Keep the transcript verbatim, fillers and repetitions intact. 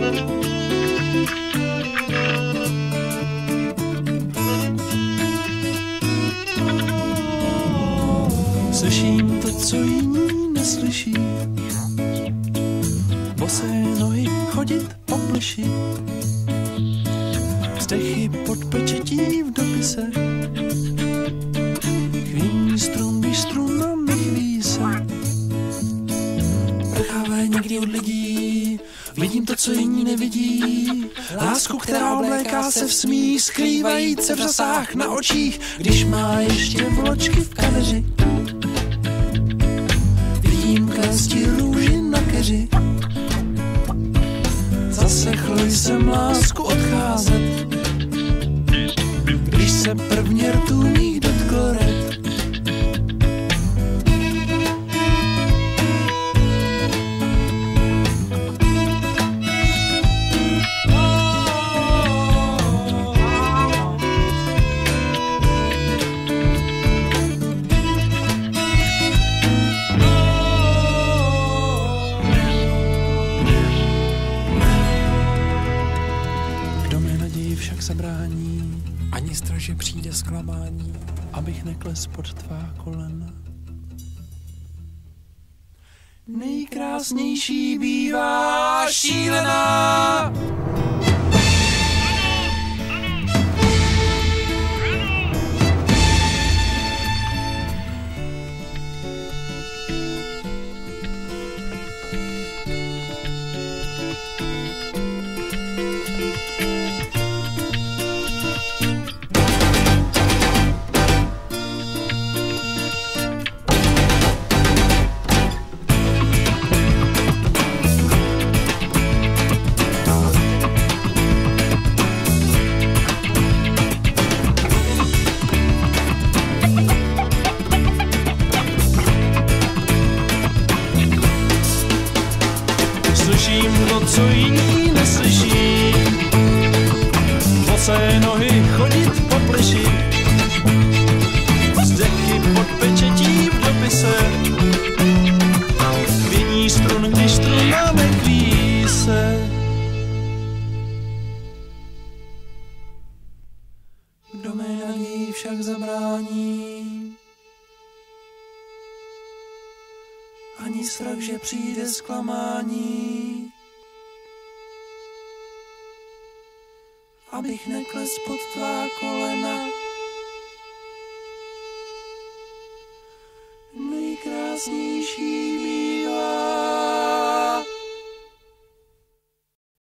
Slyším to, co jiní neslyší, bosé nohy chodit po pleši, vzdechy pod pečetí v dopise, chvíní strun, když struna nechví se. Prchavé někdy od lidí, vidím to, co jiní nevidí, lásku, která obléká se v smích, skrývajíce v řasách na očích, když má ještě vločky v kadeři. Vidím klésti růži na keři, zaslechl jsem lásku odcházet, když se prvně rtů mých dotkl red. Však se brání, ani strach, že přijde zklamání, abych nekles pod tvá kolena. Nejkrásnější bývá šílená. Slyším to, co jiní neslyší, bosé nohy chodit po pleši, vzdechy pod pečetí v dopise, chvění strun, když struna nekví se. Kdo mé naději však zabrání, ani strach, že přijde zklamání, abych nekles pod tvá kolena. Nejkrásnější